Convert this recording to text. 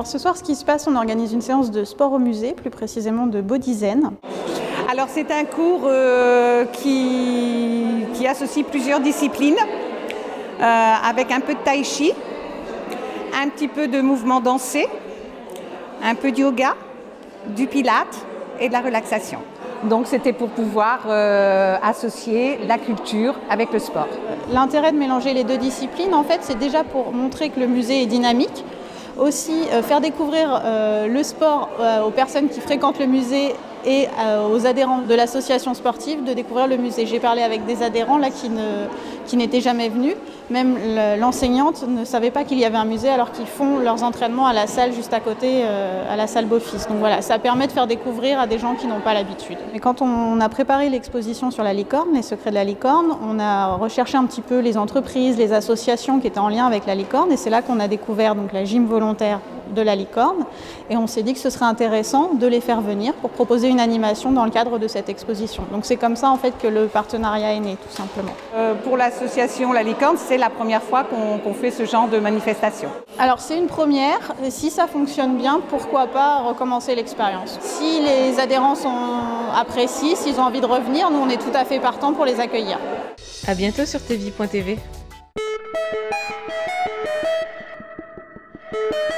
Alors ce soir, ce qui se passe, on organise une séance de sport au musée, plus précisément de body zen. Alors c'est un cours qui associe plusieurs disciplines, avec un peu de tai chi, un petit peu de mouvement dansé, un peu de yoga, du pilate et de la relaxation. Donc c'était pour pouvoir associer la culture avec le sport. L'intérêt de mélanger les deux disciplines, en fait, c'est déjà pour montrer que le musée est dynamique. Aussi, faire découvrir le sport aux personnes qui fréquentent le musée et aux adhérents de l'association sportive de découvrir le musée. J'ai parlé avec des adhérents là qui n'étaient jamais venus. Même l'enseignante ne savait pas qu'il y avait un musée alors qu'ils font leurs entraînements à la salle juste à côté, à la salle Beaufils. Donc voilà, ça permet de faire découvrir à des gens qui n'ont pas l'habitude. Et quand on a préparé l'exposition sur la licorne, les secrets de la licorne, on a recherché un petit peu les entreprises, les associations qui étaient en lien avec la licorne et c'est là qu'on a découvert donc, la gym volontaire de la licorne et on s'est dit que ce serait intéressant de les faire venir pour proposer une animation dans le cadre de cette exposition. Donc c'est comme ça en fait que le partenariat est né tout simplement. Pour l'association La Licorne, c'est la première fois qu'on fait ce genre de manifestation. Alors c'est une première, et si ça fonctionne bien, pourquoi pas recommencer l'expérience. Si les adhérents apprécient, s'ils ont envie de revenir, nous on est tout à fait partants pour les accueillir. À bientôt sur tevie.tv.